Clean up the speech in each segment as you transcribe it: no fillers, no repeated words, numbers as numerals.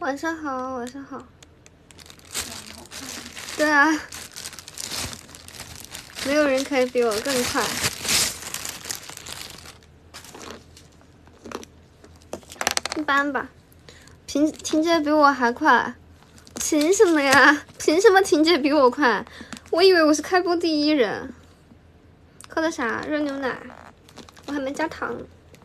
晚上好，晚上好。对啊，没有人可以比我更快。一般吧，婷姐比我还快，凭什么呀？凭什么婷姐比我快？我以为我是开播第一人。喝的啥？热牛奶，我还没加糖。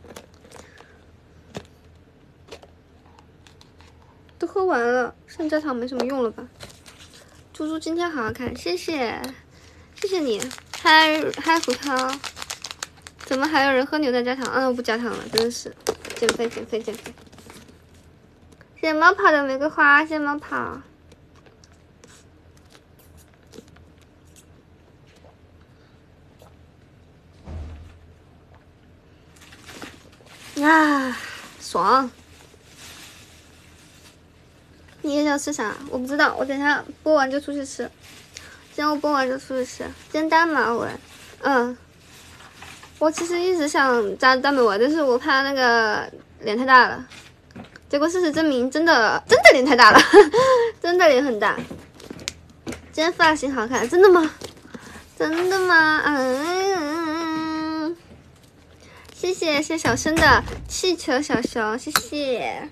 都喝完了，剩加糖没什么用了吧？猪猪今天好好看，谢谢，谢谢你。嗨胡涛，怎么还有人喝牛奶加糖？我不加糖了，真的是减肥减肥减肥。谢谢猫跑的玫瑰花，谢谢猫跑。啊，爽！你也想吃啥？我不知道，我等一下播完就出去吃。今天我播完就出去吃，煎单马尾。我其实一直想加单马尾，但是我怕那个脸太大了。结果事实证明，真的脸太大了，真的脸很大。今天发型好看，真的吗？真的吗？谢谢小生的气球小熊，谢谢。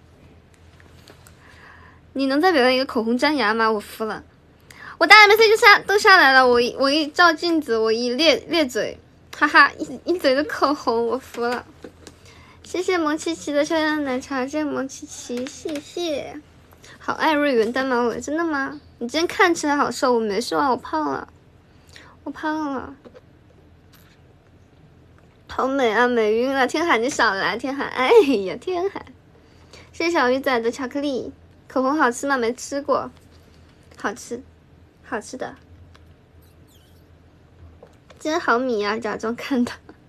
你能再表演一个口红粘牙吗？我服了，我大 MC 都下来了，我一照镜子，我一咧嘴，哈哈，一嘴的口红，我服了。谢谢萌七七的漂亮奶茶，谢谢萌七七，谢谢。好爱瑞元单马尾，真的吗？你今天看起来好瘦，我没瘦啊，我胖了，我胖了。好美啊，美晕了！天海你少来，天海，哎呀，天海。谢谢小鱼仔的巧克力。口红好吃吗？没吃过，好吃，好吃的。今天好米啊，假装看的。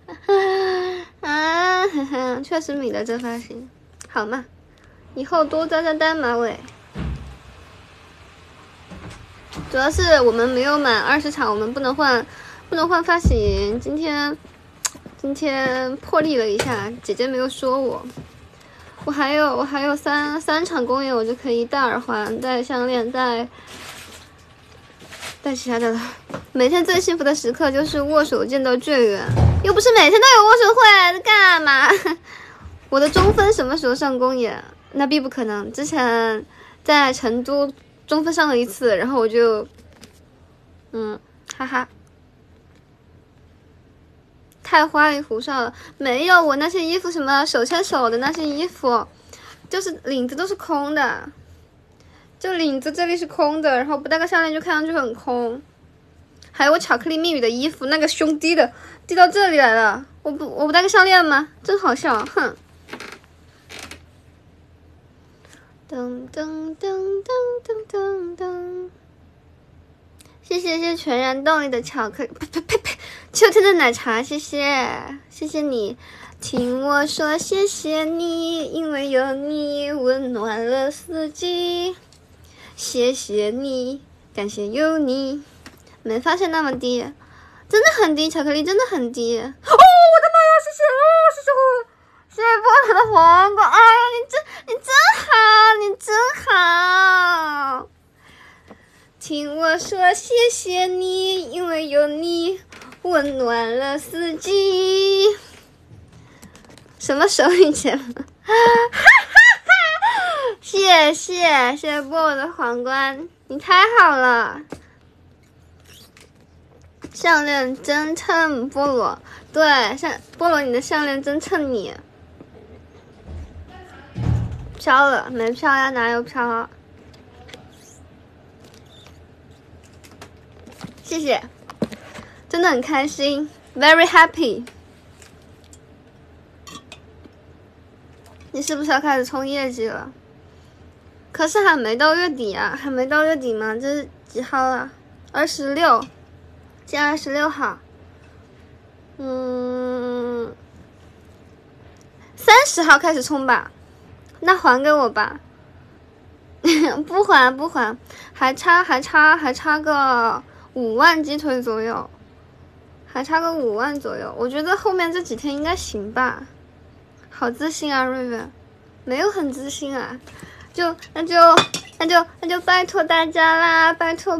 确实米的这发型，好嘛，以后多加单马尾。主要是我们没有满20场，我们不能换发型。今天破例了一下，姐姐没有说我。我还有三场公演，我就可以戴耳环、戴项链、戴其他的了。每天最幸福的时刻就是握手见到队员，又不是每天都有握手会，干嘛？我的中分什么时候上公演？那必不可能。之前在成都中分上了一次，然后我就，哈哈。太花里胡哨了，没有，我那些衣服什么手牵手的那些衣服，就是领子都是空的，就领子这里是空的，然后不戴个项链就看上去很空。还有我巧克力蜜语的衣服，那个胸低到这里来了，我不戴个项链吗？真好笑，哼。噔噔噔噔噔噔噔。谢谢全然动力的巧克力，呸！秋天的奶茶，谢谢你，听我说谢谢你，因为有你温暖了四季，谢谢你，感谢有你。没发现那么低，真的很低，巧克力真的很低。哦，我的妈呀，谢谢菠萝的黄瓜，哎呀，你真好。听我说谢谢你，因为有你温暖了四季。什么手语节目？谢谢菠萝的皇冠，你太好了。项链真衬菠萝，对，菠萝你的项链真衬你。飘了没飘呀？哪有飘啊？谢谢，真的很开心 ，very happy。你是不是要开始冲业绩了？可是还没到月底啊，还没到月底吗？这是几号了？26，今天26号。30号开始冲吧，那还给我吧。不还，还差个5万鸡腿左右，还差个5万左右。我觉得后面这几天应该行吧。好自信啊，瑞瑞，没有很自信啊， 那就拜托大家啦，拜托。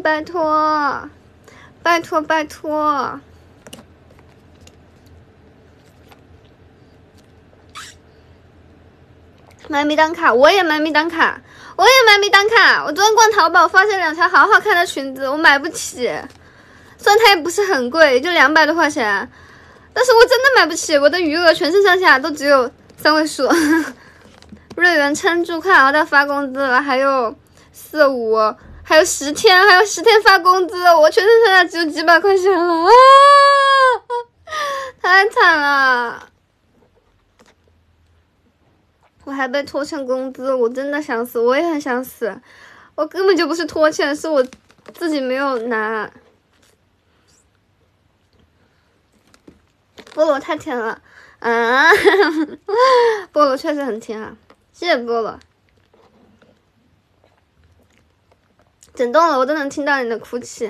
买米当卡，我也买米当卡。我昨天逛淘宝发现2条好好看的裙子，我买不起。虽然它也不是很贵，就200多块钱，但是我真的买不起。我的余额全身上下都只有3位数。瑞元撑住，快要到发工资了，还有4、5，还有10天，发工资了，我全身上下只有几百块钱了，太惨了。我还被拖欠工资，我真的想死，我也很想死。我根本就不是拖欠，是我自己没有拿。菠萝太甜了，菠萝确实很甜啊，谢谢菠萝。整栋楼都能听到你的哭泣，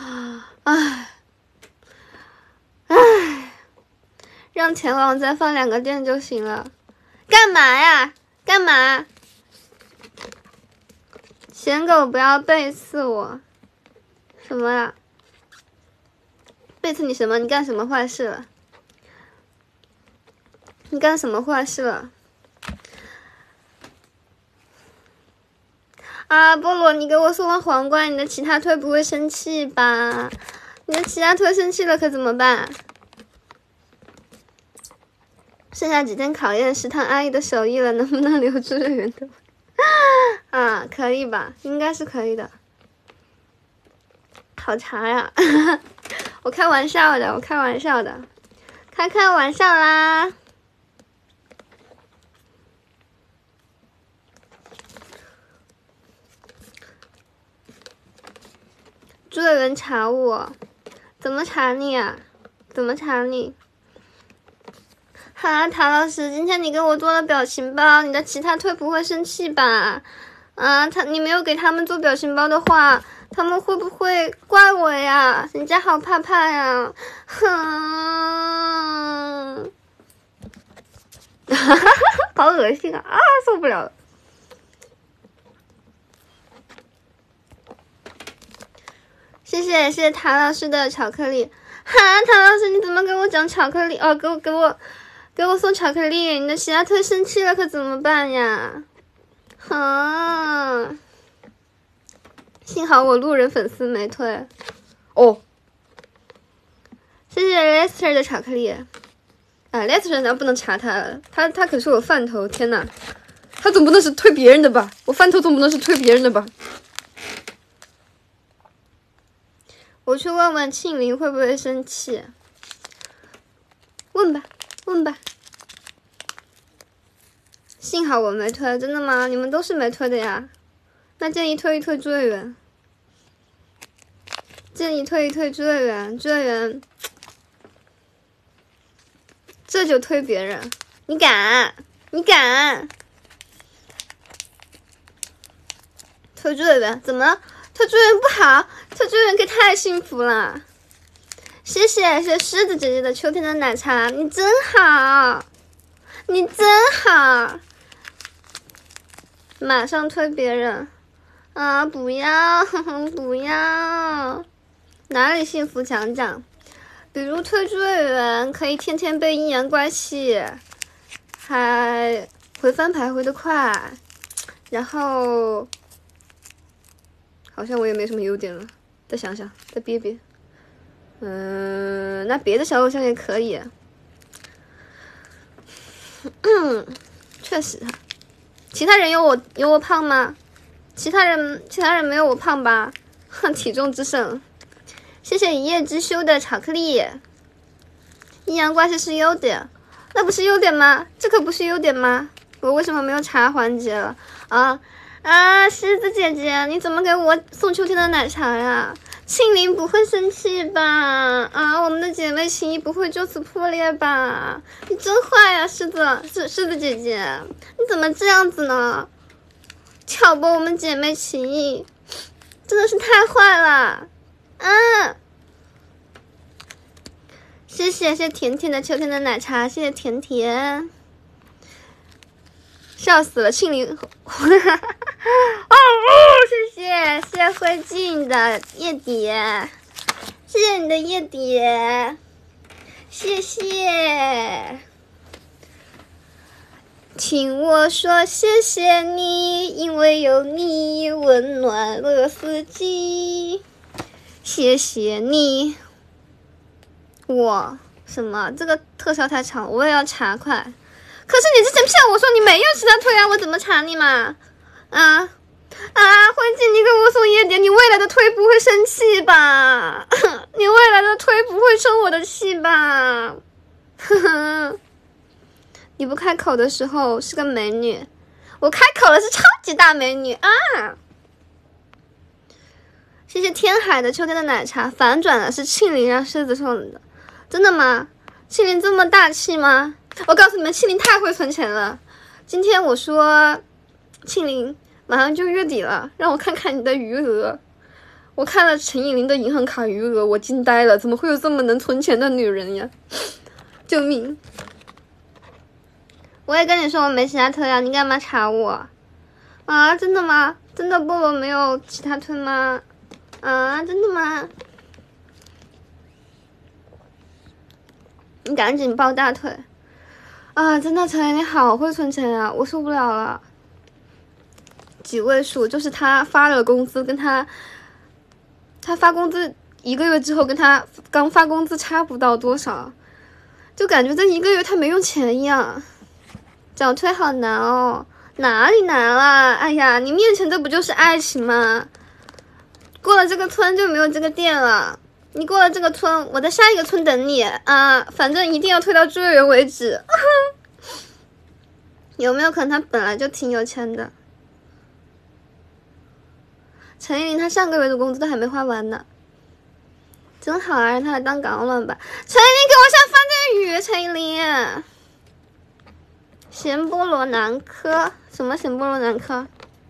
让前往再放2个店就行了。干嘛呀？干嘛？闲狗不要背刺我！什么呀？背刺你什么？你干什么坏事了？啊，菠萝，你给我送了皇冠，你的其他推不会生气吧？你的其他推生气了可怎么办？剩下几天考验食堂阿姨的手艺了，能不能留住瑞元的？啊，可以吧？应该是可以的。好茶呀！我开玩笑的，开玩笑啦。朱瑞元查我，怎么查你啊？哈，唐老师，今天你给我做了表情包，你的其他推不会生气吧？你没有给他们做表情包的话，他们会不会怪我呀？人家好怕怕呀！哼，好恶心啊！受不了了。谢谢唐老师的巧克力。唐老师，你怎么给我讲巧克力？给我送巧克力，你的其他推生气了可怎么办呀？幸好我路人粉丝没推。谢谢 Lester 的巧克力。Lester 咱不能查他可是我饭头，天哪，他总不能是推别人的吧？我饭头总不能是推别人的吧？我去问问庆龄会不会生气。问吧。幸好我没推，真的吗？你们都是没推的呀？那建议推一推朱瑞元。朱瑞元，这就推别人，你敢？推朱瑞元怎么了？推朱瑞元不好，推朱瑞元可太幸福了。谢谢狮子姐姐的秋天的奶茶，你真好。马上推别人啊！不要，哪里幸福讲讲？比如推朱瑞元可以天天被阴阳怪气，还回翻牌回得快，然后好像我也没什么优点了，再想想，再憋憋。那别的小偶像也可以。确实。其他人有我胖吗？其他人没有我胖吧？体重之胜。谢谢一叶之修的巧克力。阴阳怪气是优点，那不是优点吗？这可不是优点吗？我为什么没有茶环节了？狮子姐姐，你怎么给我送秋天的奶茶呀？庆龄不会生气吧？我们的姐妹情谊不会就此破裂吧？你真坏呀，狮子姐姐，你怎么这样子呢？挑拨我们姐妹情谊，真的是太坏了！谢谢甜甜的秋天的奶茶，谢谢甜甜。 笑死了，庆龄。哦，谢谢灰烬的叶蝶，谢谢你的叶蝶，谢谢。听我说谢谢你，因为有你温暖了四季。谢谢你。我什么？这个特效太长，我也要查快。可是你之前骗我说你没有其他推啊，我怎么查你嘛？啊，灰烬，你给我送叶点，你未来的推不会生气吧？你未来的推不会生我的气吧？呵呵。你不开口的时候是个美女，我开口了是超级大美女啊！谢谢天海的秋天的奶茶，反转了，是庆龄让狮子送的，真的吗？庆龄这么大气吗？我告诉你们，庆龄太会存钱了。今天我说庆龄马上就月底了，让我看看你的余额。我看了陈颖琳的银行卡余额，我惊呆了，怎么会有这么能存钱的女人呀？救命！我也跟你说我没其他推啊，你干嘛查我？啊，真的吗？真的菠萝没有其他推吗？啊，真的吗？你赶紧抱大腿！啊，真的陈妍你好会存钱啊，我受不了了。几位数，就是他发了工资，跟他发工资1个月之后，跟他刚发工资差不到多少，就感觉这1个月他没用钱一样。找推好难哦，哪里难了？哎呀，你面前这不就是爱情吗？过了这个村就没有这个店了，你过了这个村，我在下一个村等你啊！反正一定要推到追人为止。有没有可能他本来就挺有钱的？陈依琳他上个月的工资都还没花完呢，真好啊，让他来当港老板吧。陈依琳给我下翻这个雨，陈依琳。咸菠萝南柯，什么咸菠萝南柯？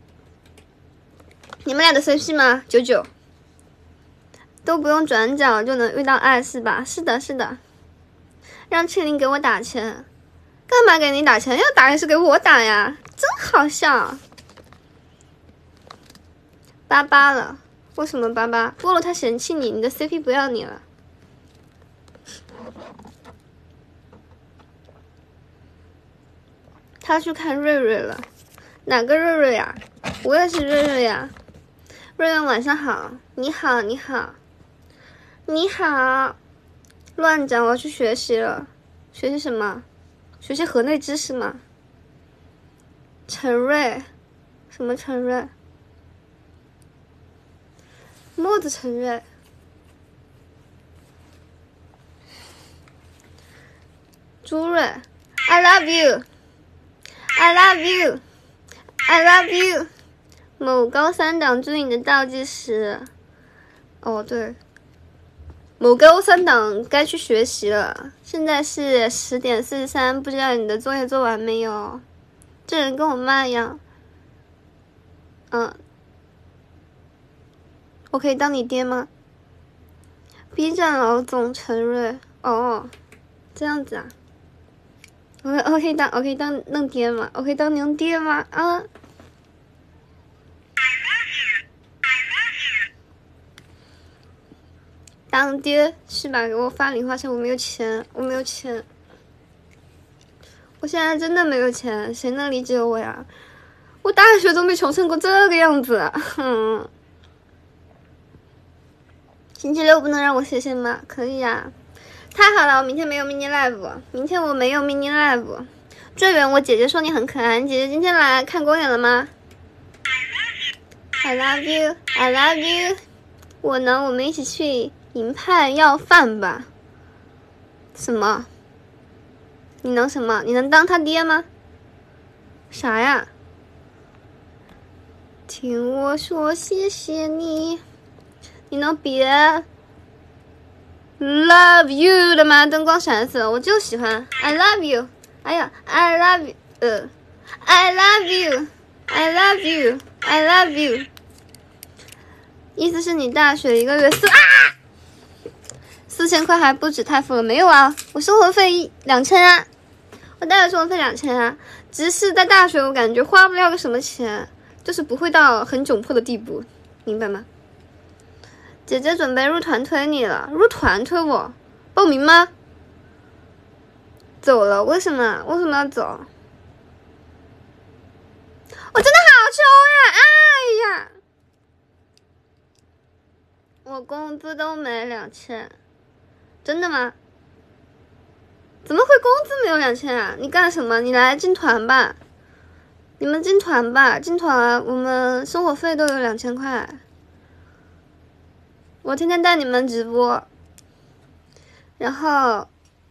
你们俩的 CP 吗？99都不用转角就能遇到爱是吧？是的，是的。让庆龄给我打钱，干嘛给你打钱？要打也是给我打呀，真好笑。88了，为什么88？菠萝他嫌弃你，你的 CP 不要你了。他去看瑞瑞了，哪个瑞瑞呀？我也是瑞瑞呀。瑞瑞晚上好，你好，你好，你好。乱讲，我要去学习了。学习什么？学习河内知识吗？陈瑞，什么陈瑞？墨子陈瑞。朱瑞 ，I love you。I love you, I love you。某高3党追你的倒计时。哦，对，某高3党该去学习了。现在是10点43，不知道你的作业做完没有？这人跟我妈一样。我可以当你爹吗 ？B 站老总陈瑞。哦，这样子啊。我可以当弄爹吗？我可以当娘爹吗？啊！当爹是吧？给我发零花钱，我没有钱，我没有钱，我现在真的没有钱，谁能理解我呀？我大学都没穷成过这个样子，星期六不能让我写信吗？可以呀。太好了，我明天没有 mini live， 明天我没有 mini live。最远，我姐姐说你很可爱，你姐姐今天来看公演了吗 ？I love you, I love you。我呢，我们一起去银派要饭吧。什么？你能什么？你能当他爹吗？啥呀？听我说谢谢你，你能别Love you 的吗？灯光闪死了，我就喜欢 I love you。哎呀 I love you， I love you， I love you， I love you。意思是你大学1个月4000块还不止，太富了。没有啊，我生活费2000啊， 我大学生活费2000啊，只是在大学我感觉花不了个什么钱，就是不会到很窘迫的地步，明白吗？姐姐准备入团推你了，入团推我，报名吗？走了，为什么？为什么要走？我真的好穷呀！哎呀，我工资都没2000，真的吗？怎么会工资没有2000啊？你干什么？你来进团吧，你们进团吧，进团我们生活费都有2000块，我天天带你们直播，然后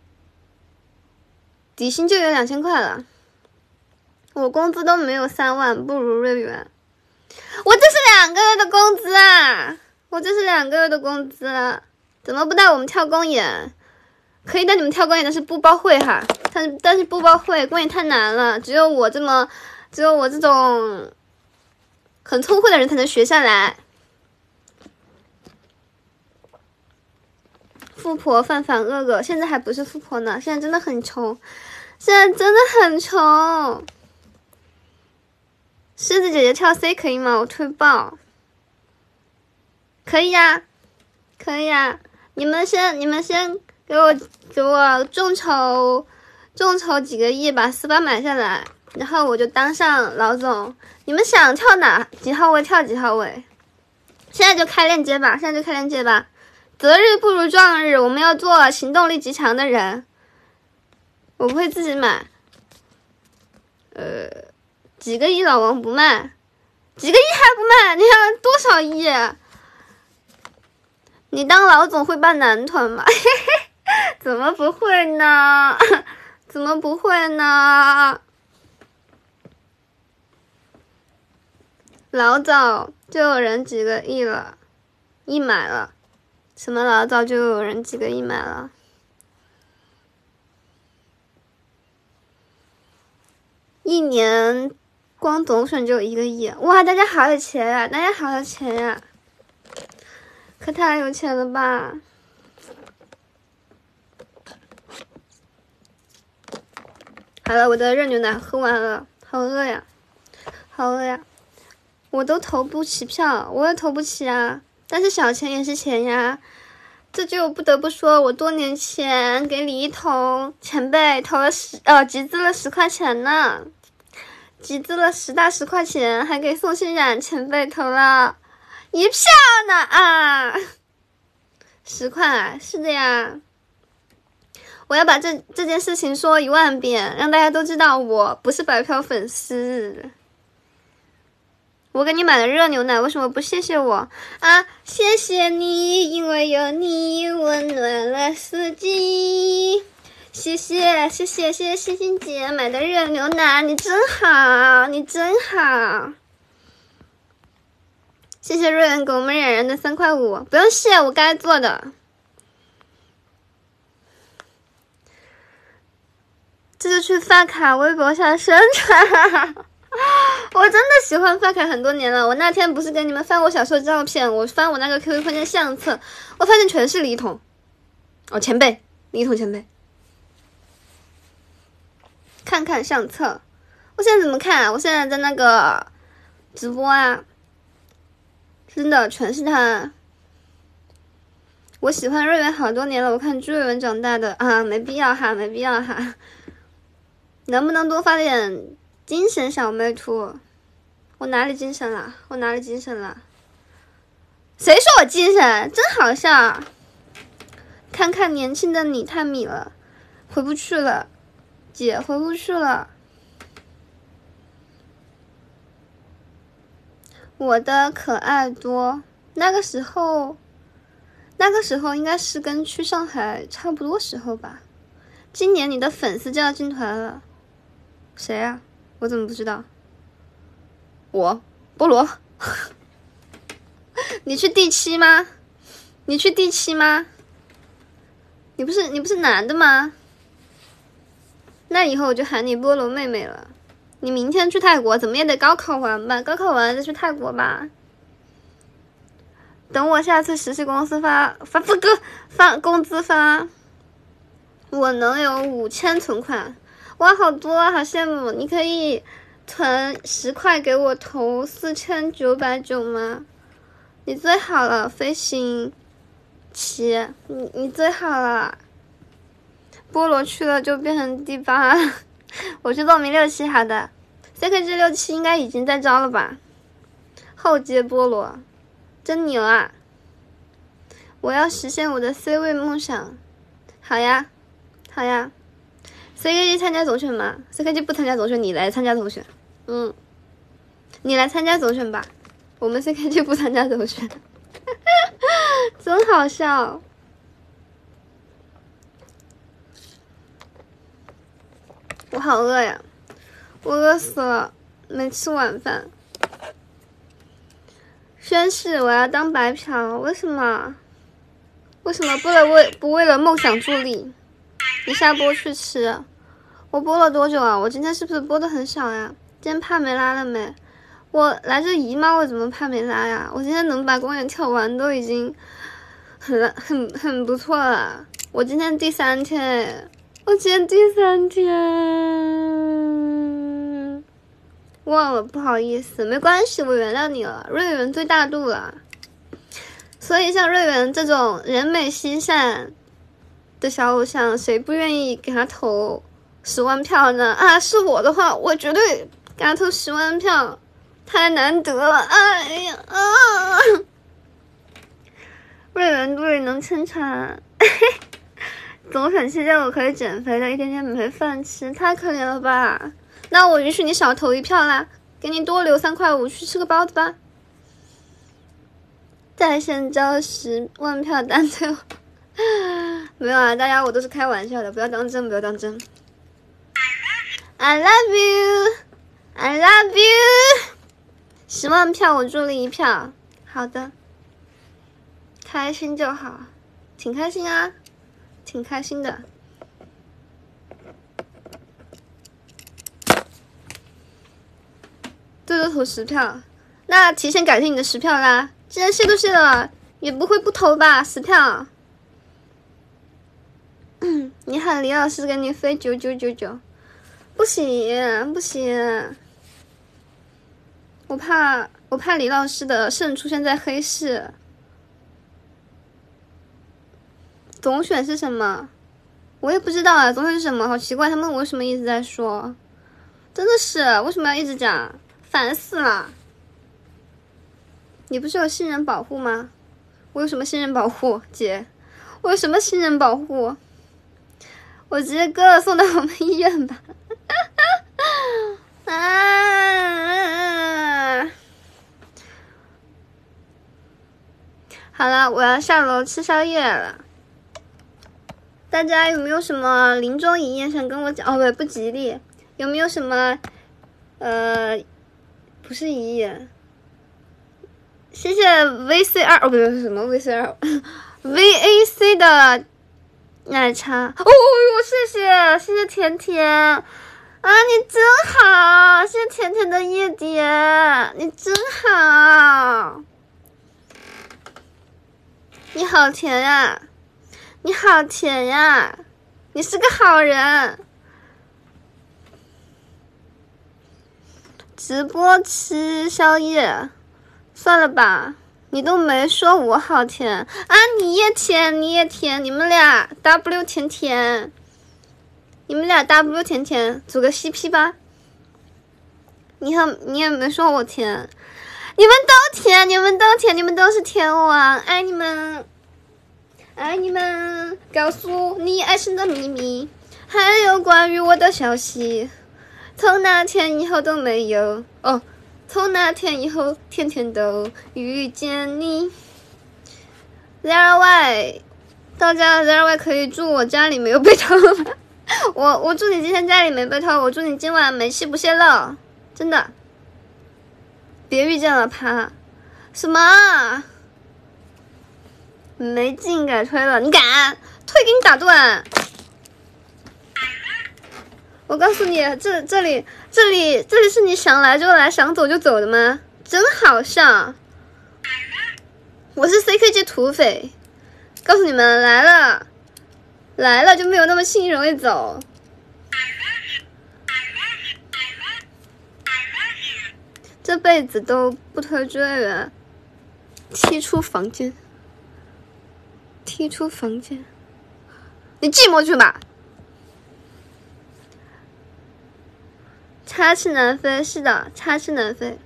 底薪就有2000块了。我工资都没有3万，不如瑞元。我这是2个月的工资啊！我这是2个月的工资，怎么不带我们跳公演？可以带你们跳公演，但是不包会哈。但是不包会，公演太难了，只有我这种很聪慧的人才能学下来。富婆范范恶恶，现在还不是富婆呢，现在真的很穷，现在真的很穷。狮子姐姐跳 C 可以吗？我推爆。可以呀，可以呀。你们先给我众筹几个亿，把4把买下来，然后我就当上老总。你们想跳哪几号位跳几号位。现在就开链接吧，择日不如撞日，我们要做行动力极强的人。我不会自己买。几个亿老王不卖，几个亿还不卖？你要多少亿？你当老总会办男团吗？怎么不会呢？怎么不会呢？老早就有人几个亿了，亿买了。什么老早就有人几个亿买了？一年光总选就1个亿，哇！大家好有钱呀，大家好有钱呀，可太有钱了吧！好了，我的热牛奶喝完了，好饿呀，好饿呀！我都投不起票，我也投不起啊，但是小钱也是钱呀。这就不得不说，我多年前给李一桐前辈投了集资了10块钱呢，集资了10大10块钱，还给宋欣冉前辈投了1票呢啊！10块，是的呀。我要把这件事情说1万遍，让大家都知道我不是白嫖粉丝。我给你买了热牛奶，为什么不谢谢我啊？谢谢你，因为有你温暖了四季。谢谢欣姐买的热牛奶，你真好，你真好。谢谢瑞恩给我们冉冉的3块5，不用谢，我该做的。这就去发卡微博上宣传。我真的喜欢发卡很多年了，我那天不是给你们翻我小时候的照片，我翻我那个 QQ 空间相册，我发现全是李一桐，前辈，李一桐前辈。看看相册，我现在怎么看啊？我现在在那个直播啊，真的全是他。我喜欢瑞文好多年了，我看朱瑞文长大的啊，没必要哈，没必要哈。能不能多发点精神小妹图？我哪里精神了？我哪里精神了？谁说我精神？真好笑！看看年轻的你太米了，回不去了，姐回不去了。我的可爱多，那个时候应该是跟去上海差不多时候吧。今年你的粉丝就要进团了，谁啊？我怎么不知道？我菠萝。你去第7吗？你去第7吗？你不是男的吗？那以后我就喊你菠萝妹妹了。你明天去泰国，怎么也得高考完吧？高考完再去泰国吧。等我下次实习公司发工资发，我能有5000存款。 哇，好多啊，好羡慕！你可以存10块给我投4990吗？你最好了，飞行棋，你最好了。菠萝去了就变成第8，我去报名67，好的。CKG67应该已经在招了吧？后接菠萝，真牛啊！我要实现我的 C 位梦想。好呀，好呀。CKG 参加总选吗 ？CKG 不参加总选，你来参加总选。你来参加总选吧。我们 CKG 不参加总选，真好笑。我好饿呀，我饿死了，没吃晚饭。宣誓我要当白嫖，为什么？为什么不为了梦想助力？你下播去吃。我播了多久啊？我今天是不是播的很少呀？今天帕梅拉了没？我来这姨妈，我怎么帕梅拉呀？我今天能把公园跳完都已经很不错了。我今天第3天，忘了，不好意思，没关系，我原谅你了。瑞元最大度了，所以像瑞元这种人美心善的小偶像，谁不愿意给他投10万票呢？啊，是我的话，我绝对给他投10万票，太难得了。哎呀啊！瑞元肚里能撑船。总选期间我可以减肥的，一天天没饭吃，太可怜了吧？那我允许你少投1票啦，给你多留3块5去吃个包子吧。在线招10万票单最后没有啊，大家我都是开玩笑的，不要当真，不要当真。I love you, I love you。10万票我助力1票，好的，开心就好，挺开心啊，挺开心的。最多投10票，那提前改成你的10票啦。既然谢都谢了，也不会不投吧？10票。你喊李老师给你飞9999，不行不行，我怕李老师的肾出现在黑市。总选是什么？我也不知道啊，总选是什么？好奇怪，他们为什么一直在说？真的是，为什么要一直讲？烦死了！你不是有新人保护吗？我有什么新人保护，姐？我有什么新人保护？我直接哥送到我们医院吧。啊！好了，我要下楼吃宵夜了。大家有没有什么临终遗言想跟我讲？哦，不吉利。有没有什么不是遗言？谢谢 VCR， 哦，不对，是什么 VCR？VAC 的奶茶。哦哟，谢谢甜甜啊，你真好！谢谢甜甜的夜蝶，你真好！你好甜呀！你好甜呀！你是个好人。直播吃宵夜，算了吧，你都没说我好甜啊！你也甜，你也甜，你们俩 W 甜甜，你们俩 W 甜甜组个 CP 吧。你也没说我甜，你们都甜，你们都甜，你们都是甜王，爱你们，爱你们！告诉你爱情的秘密，还有关于我的消息。从那天以后都没有哦，从那天以后天天都遇见你。ZRY， 到家了 ZRY 可以祝我家里没有被偷吗？我祝你今天家里没被偷，我祝你今晚煤气不泄漏，真的。别遇见了他，什么？没劲改推了，你敢？推给你打断！我告诉你，这里是你想来就来，想走就走的吗？真好笑！我是 CKG 土匪，告诉你们来了就没有那么轻易容易走。 这辈子都不推追人，踢出房间，踢出房间，你寂寞去吧。插翅难飞，是的，插翅难飞。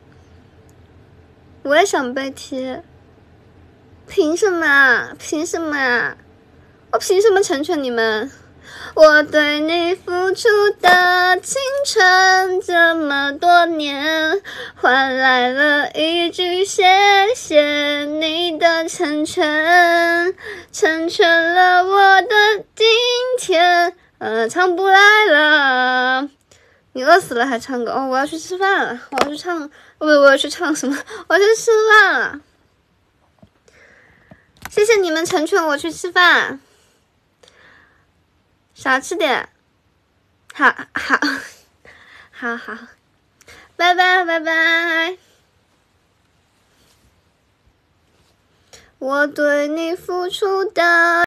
我也想被踢，凭什么啊？凭什么啊？我凭什么成全你们？我对你付出的青春这么多年，换来了一句谢谢你的成全，成全了我的今天。唱不来了。你饿死了还唱歌？哦，我要去吃饭了，我要去唱，我要去唱什么？我要去吃饭了。谢谢你们成全我去吃饭，少吃点。好，拜拜拜拜。我对你付出的